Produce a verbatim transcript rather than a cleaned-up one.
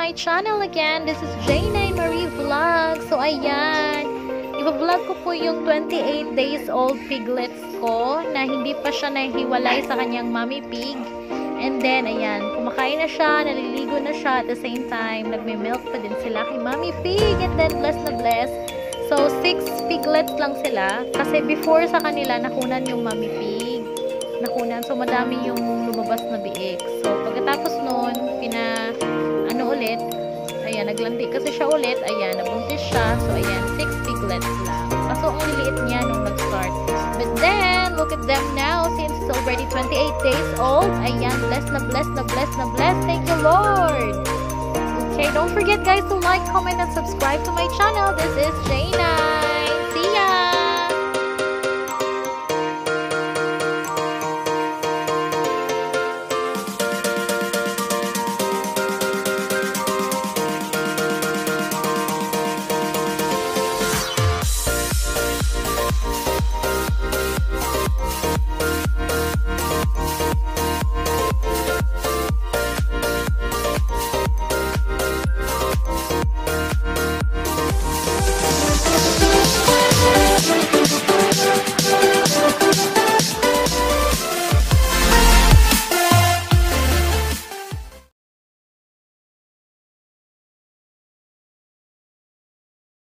my channel again. This is Jaina Marie Vlog. So ayan, i-vlog ko po yung twenty-eight days old piglets ko na hindi pa siya nahiwalay sa kanyang mommy pig. And then ayan, kumakain na siya, naliligo na siya, at the same time nagme-milk pa din sila kay mommy pig. And then bless na bless. So six piglets lang sila kasi before sa kanila nakunan yung mommy pig. Nakunan, so madami yung lumabas na biik. So pagkatapos noon, pina ano ulit, ayan, naglandi kasi siya ulit, ayan, nabuntis siya. So ayan, six piglets lang. Kaso ang liliit niya nung nag-start. But then, look at them now since it's already twenty-eight days old. Ayan, bless na bless na bless na bless. Thank you, Lord. Okay, don't forget guys to like, comment, and subscribe to my channel. This is Jaina. See ya!